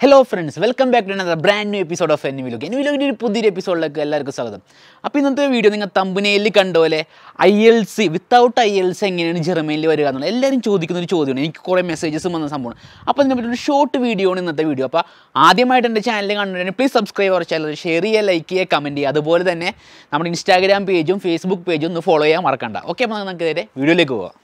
Hello friends, welcome back to another brand new episode of Any Vlog. Any Vlog is a episode like എല്ലാവർക്കും സ്വാഗതം. അപ്പോൾ ഇന്നത്തെ video നിങ്ങൾ തമ്പനയിലിൽ കണ്ടപോലെ IELTS വിത്തൗട്ട് IELTS എങ്ങനെയാണ് ജർമ്മനിയിൽ വരിക എന്നുള്ളത് എല്ലാവരും ചോദിക്കുന്ന ഒരു ചോദ്യമാണ്. എനിക്ക് കുറേ മെസ്സേജസ് വന്ന സംഭവമാണ്. അപ്പോൾ ഇതിനെപ്പറ്റി ഒരു ഷോർട്ട് വീഡിയോ ആണ് ഇന്നത്തെ വീഡിയോ. അപ്പോൾ ആദ്യമായിട്ട് എൻ്റെ ചാനൽ കണ്ടിട്ടുണ്ടെങ്കിൽ please subscribe our channel, share ചെയ്യുക, ലൈക്ക് ചെയ്യുക, കമൻറ്റ് ചെയ്യുക. അതുപോലെ തന്നെ നമ്മുടെ ഇൻസ്റ്റാഗ്രാം പേജും ഫേസ്ബുക്ക് പേജും ഒന്ന് ഫോളോ ചെയ്യാൻ മറക്കണ്ട. ഓക്കെ, അപ്പോൾ നമുക്ക് നേരെ വീഡിയോയിലേക്ക് പോകാം.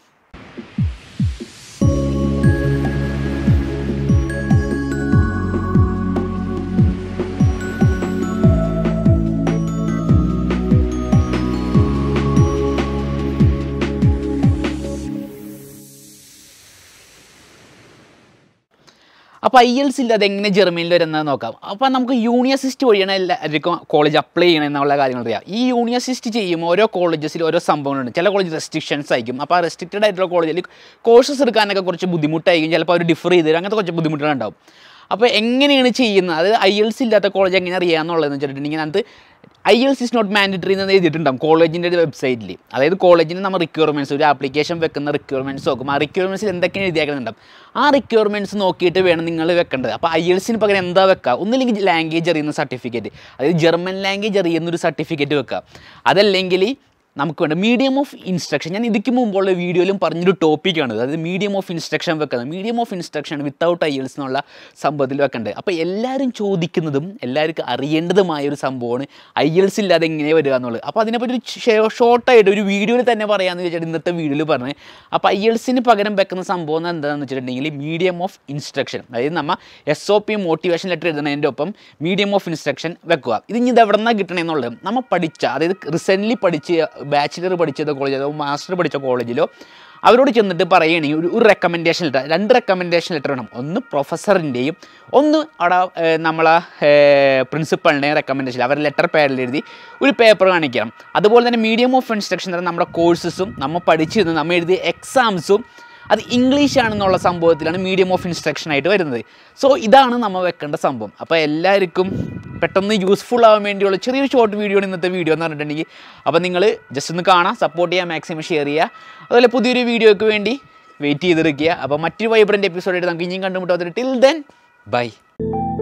അപ്പോൾ IELTS ഇല്ലാതെ എങ്ങനെ ജർമ്മനിയിൽ വരുന്നത് നോക്കാം. അപ്പോൾ നമുക്ക് യൂണിവേഴ്സിറ്റി വഴിയാണ് എല്ലാവർക്കും കോളേജ് അപ്ലൈ ചെയ്യണം എന്നുള്ള കാര്യങ്ങൾ അറിയാം. ഈ യൂണിവേഴ്സിറ്റി ചെയ്യുമ്പോൾ ഓരോ കോളേജസിൽ ഓരോ സംഭവങ്ങളുണ്ട്. ചില കോളേജ് റെസ്ട്രിക്ഷൻസ് ആയിരിക്കും. അപ്പോൾ ആ റെസ്ട്രിക്റ്റഡ് ആയിട്ടുള്ള കോളേജിൽ കോഴ്സസ് എടുക്കാനൊക്കെ കുറച്ച് ബുദ്ധിമുട്ടായിരിക്കും. ചിലപ്പോൾ അവർ ഡിഫർ ചെയ്ത് തരും. അങ്ങനത്തെ കുറച്ച് ബുദ്ധിമുട്ടുകളുണ്ടാവും. അപ്പോൾ എങ്ങനെയാണ് ചെയ്യുന്നത്, അത് IELTS ഇല്ലാത്ത കോളേജ് എങ്ങനെ അറിയാമെന്നുള്ളതെന്ന് വെച്ചിട്ടുണ്ടെങ്കിൽ അത് IELTS ഇസ് നോട്ട് മാൻഡറ്ററി എന്ന് എഴുതിയിട്ടുണ്ടാകും കോളേജിൻ്റെ വെബ്സൈറ്റിൽ. അതായത് കോളേജിന് നമ്മൾ റിക്വയർമെൻറ്റ്സ്, ഒരു ആപ്ലിക്കേഷൻ വെക്കുന്ന റിക്വയർമെൻറ്റ്സ് നോക്കും. ആ റിക്വയർമെൻറ്റ്സിൽ എന്തൊക്കെയാണ് എഴുതിയാക്കുന്നുണ്ടാവും. ആ റിക്വയർമെൻറ്റ്സ് നോക്കിയിട്ട് വേണം നിങ്ങൾ വെക്കേണ്ടത്. അപ്പോൾ IELTSന് പകരം എന്താ വെക്കുക? ഒന്നില്ലെങ്കിൽ ലാംഗ്വേജ് അറിയുന്ന സർട്ടിഫിക്കറ്റ്, അതായത് ജർമ്മൻ ലാംഗ്വേജ് അറിയുന്നൊരു സർട്ടിഫിക്കറ്റ് വെക്കുക. അതല്ലെങ്കിൽ നമുക്ക് വേണ്ട മീഡിയം ഓഫ് ഇൻസ്ട്രക്ഷൻ. ഞാൻ ഇതിക്ക് മുമ്പുള്ള വീഡിയോയിലും പറഞ്ഞൊരു ടോപ്പിക്കാണ്, അതായത് മീഡിയം ഓഫ് ഇൻസ്ട്രക്ഷൻ വെക്കുന്നത്. Medium of instruction without IELTS എന്നുള്ള സംഭവത്തിൽ വെക്കേണ്ടത്. അപ്പോൾ എല്ലാവരും ചോദിക്കുന്നതും എല്ലാവർക്കും അറിയേണ്ടതുമായൊരു സംഭവമാണ് IELTS ഇല്ലാതെ എങ്ങനെ വരിക എന്നുള്ളത്. അപ്പോൾ അതിനെപ്പറ്റി ഒരു ഷോർട്ടായിട്ട് ഒരു വീഡിയോയിൽ തന്നെ പറയാമെന്ന് വെച്ചിട്ട് ഇന്നത്തെ വീഡിയോയിൽ പറഞ്ഞത്. അപ്പോൾ IELTSന് പകരം വെക്കുന്ന സംഭവം എന്താണെന്ന് വെച്ചിട്ടുണ്ടെങ്കിൽ മീഡിയം ഓഫ് ഇൻസ്ട്രക്ഷൻ, അതായത് നമ്മൾ SOP മോട്ടിവേഷൻ ലെറ്റർ എഴുതുന്നതിൻ്റെ ഒപ്പം മീഡിയം ഓഫ് ഇൻസ്ട്രക്ഷൻ വെക്കുക. ഇത് ഇനി ഇത് എവിടെ നിന്നാണ് കിട്ടണമെന്നുള്ളത് നമ്മൾ പഠിച്ച, അതായത് റീസെൻ്റ്ലി പഠിച്ച് ബാച്ചിലർ പഠിച്ചതോ കോളേജിലോ മാസ്റ്റർ പഠിച്ച കോളേജിലോ അവരോട് ചെന്നിട്ട് പറയുകയാണെങ്കിൽ ഒരു റെക്കമെൻഡേഷൻ ലെറ്റർ, 2 റെക്കമെൻഡേഷൻ ലെറ്റർ വേണം. ഒന്ന് പ്രൊഫസറിൻ്റെയും ഒന്ന് അവിടെ നമ്മളെ പ്രിൻസിപ്പളിൻ്റെയും റെക്കമെൻഡേഷൻ, അവരുടെ ലെറ്റർ പേരിൽ എഴുതി ഒരു പേപ്പർ കാണിക്കണം. അതുപോലെ തന്നെ മീഡിയം ഓഫ് ഇൻസ്ട്രക്ഷൻ നമ്മുടെ കോഴ്സസും നമ്മൾ പഠിച്ചിരുന്നത് നമ്മൾ എഴുതിയ എക്സാംസും അത് ഇംഗ്ലീഷ് ആണെന്നുള്ള സംഭവത്തിലാണ് മീഡിയം ഓഫ് ഇൻസ്ട്രക്ഷൻ ആയിട്ട് വരുന്നത്. സോ ഇതാണ് നമ്മൾ വെക്കേണ്ട സംഭവം. അപ്പോൾ എല്ലാവർക്കും പെട്ടെന്ന് യൂസ്ഫുൾ ആവാൻ വേണ്ടിയുള്ള ചെറിയൊരു ഷോർട്ട് വീഡിയോ ആണ് ഇന്നത്തെ വീഡിയോ എന്ന് പറഞ്ഞിട്ടുണ്ടെങ്കിൽ. അപ്പോൾ നിങ്ങൾ ജസ്റ്റ് ഒന്ന് കാണാം, സപ്പോർട്ട് ചെയ്യുക, മാക്സിമം ഷെയർ ചെയ്യുക. അതുപോലെ പുതിയൊരു വീഡിയോയ്ക്ക് വേണ്ടി വെയിറ്റ് ചെയ്തിരിക്കുക. അപ്പോൾ മറ്റൊരു വൈബ്രൻ്റ് എപ്പിസോഡായിട്ട് നമുക്ക് ഇനിയും കണ്ടുമുട്ടാം. Till then by.